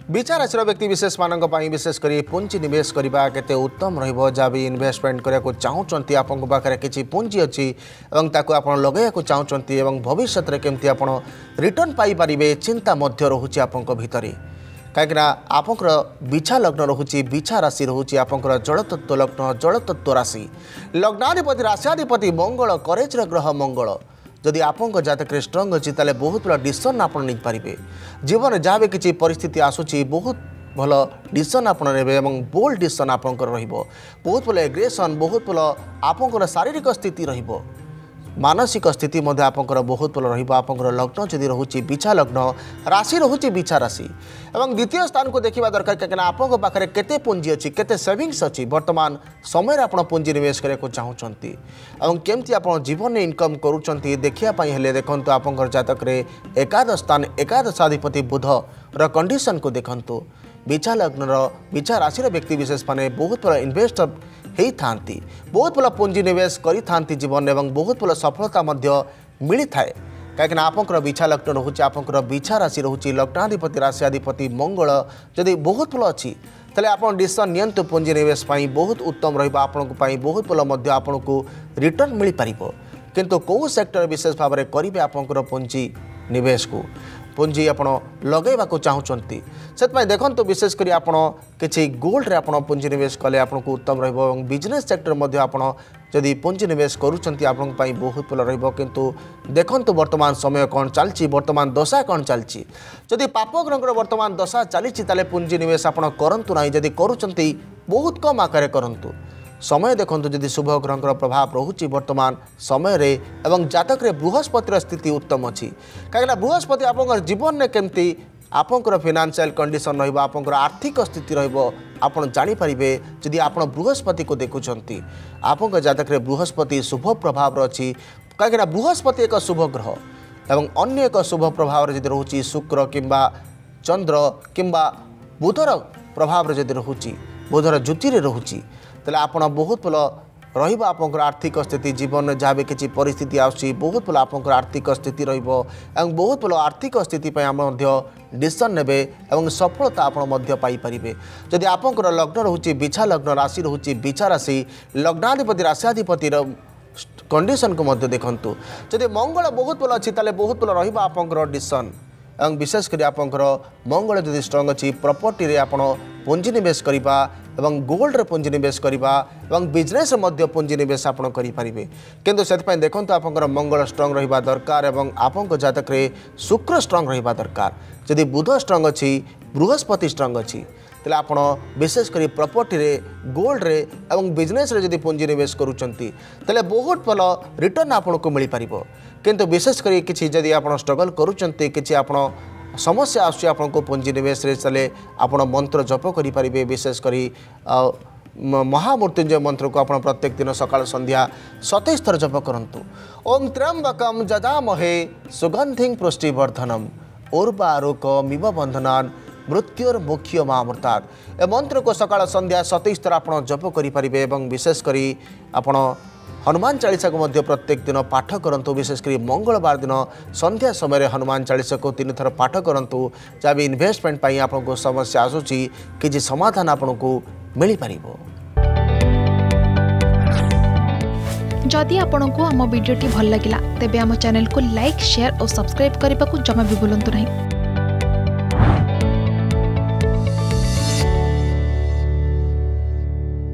विचार राशि व्यक्ति विशेष मान विशेषकर पुंजी निवेश करने केते उत्तम रहा भी इन्वेस्टमेंट करने को चाहते आपन पाखे किसी पुंजी अच्छी आप लगे चाहते भविष्य में केमती आप रिटर्न पाइपर चिंता रोचे आप भितर कहीं आपंकर बिछा लग्न रोचे बिछा राशि रोचे आपंकर जलतत्व लग्न जलतत्व राशि लग्नाधिपति राशियाधिपति मंगल करेज ग्रह मंगल जदि आपंक जातक स्ट्रंग अच्छी ताले बहुत बड़ा डिसीजन आप नहीं पारे जीवन जहाँ भी किसी परिस्थिति आसूची बहुत भल डिसीजन आप ने बोल्ड डिसीजन आपंकर बहुत भल एग्रेसन बहुत भल आपंकर शारीरिक स्थिति रहिबो मानसिक स्थिति आपंकर बहुत भल रहा लग्न जदि रोचे बिछा लग्न राशि रोचे बिछा राशि और द्वितीय स्थान को देखा दरकार कहीं आपंक पाखे केते पुंजी अच्छी केते सेविंग्स अच्छी वर्तमान समय आप पुंजी निवेश करने चाहते और केमती आप जीवन में इनकम करुँच देखापी देखो आपंकर जातक एकादश स्थान एकादशाधिपति बुध कंडीशन को देखु बिछा लग्न बिछा राशि व्यक्ति विशेष माने बहुत बड़ा इन्वेस्टर होता बहुत भल पुंजी निवेश करि जीवन में बहुत भल सफलता मिली थाए कहीं आपंकर बिछा लग्न रोचे आपंकर बिछा राशि रोचे लग्नाधिपति राशियाधिपति मंगल जदि बहुत भल अच्छी तेल आप डिसीजन नियंतु पुंजी निवेश बहुत उत्तम रहा बहुत भल आपन को रिटर्न मिल पार किंतु कौ सेक्टर विशेष भाव में करेंगे आपंकर पुंजी निवेश को पुंजी आप लगेवा चाहते से देखो विशेषकर आप किसी गोल्ड आप पुंजी निवेश कले आपको उत्तम रहा बिजनेस सेक्टर जदि पुंजी निवेश करुँच आपंपाई बहुत भल रु देखो वर्तमान समय कौन चलती वर्तमान दशा कौन चलती जदि पाप ग्रह वर्तमान दशा चली पुंजी निवेश आप करूँ ना जदि करुँच बहुत कम आकार करूँ समय देखो जदि शुभ ग्रह प्रभाव रोचे वर्तमान समय रे एवं जातक रे बृहस्पतिर स्थिति उत्तम अच्छी कहीं बृहस्पति आप जीवन में केमती आपंकर फाइनेंशियल कंडीशन रहा आर्थिक स्थिति आप जानीपारे जदि आप बृहस्पति को देखुंट आपंक जातक रे बृहस्पति शुभ प्रभाव अच्छी कहीं बृहस्पति एक शुभ ग्रह एवं अन्य एक शुभ प्रभाव जदि रोचे शुक्र किंबा चंद्र किंबा बुधर प्रभाव जदि रोचे बुधर ज्योति रोचे तेल आप बहुत भल रहा आर्थिक स्थिति जीवन में जहाँ भी किसी परिस्थिति आसी बहुत भल आप आर्थिक स्थिति बहुत भल आर्थिक स्थिति डिसीजन ने सफलता आपरे जदि आपंकर लग्न रोचे बिछा लग्न राशि रोचे बिछा राशि लग्नाधिपति राशियाधिपति कंडीशन को देखु जदि मंगल बहुत भल अच्छी बहुत भल रहा आपंकर डिसीजन और विशेषकर आपंकर मंगल जदि स्ट्रंग अच्छी प्रॉपर्टी आप पुंजी निवेश करवा एवं गोल्ड रे पुंजी निवेश करवा एवं बिजनेस पुंजी निवेश आप करेंगे किंतु से देखो आपंकर मंगल स्ट्रंग रहा दरकार एवं आपंक जातक रे शुक्र स्ट्रंग रहा दरकार जदि बुध स्ट्रंग अच्छी बृहस्पति स्ट्रंग अच्छी तेल आप विशेषकर प्रॉपर्टी रे गोल्ड रे एवं बिजनेस रे जदि पुंजी निवेश करुँच बहुत भल रिटर्न आपको मिल पार किंतु विशेषकर किसी जदि आप स्ट्रगल करुँच कि आप समस्या आपको पुंजी निवेश चले आप मंत्र जप करें विशेषकर महामृत्युंजय मंत्र को आप प्रत्येक दिन सकाल संध्या 27 थर जप करूँ ओं त्र्यंबकम जजामहे सुगंधिं पुष्टिवर्धनम उर्वारुकमिव बंधनान् मृत्युर्मुख्य मामृतात् ए मंत्र को सकाल संध्या 27 थर आप जप करें विशेषकर आप हनुमान चालीसा को मध्य प्रत्येक दिन पाठ करूँ विशेषकर मंगलवार दिन संध्या समय हनुमान चालीसा को 3 थर पाठ करूँ जहाँ भी इन्वेस्टमेंट आपको समस्या आसूची किसी समाधान आपको मिल पार जदि आपंक आम भिडी भल लगा तेब आम चैनल को लाइक शेयर और सब्सक्राइब करने को जमा भी भूलु नहीं।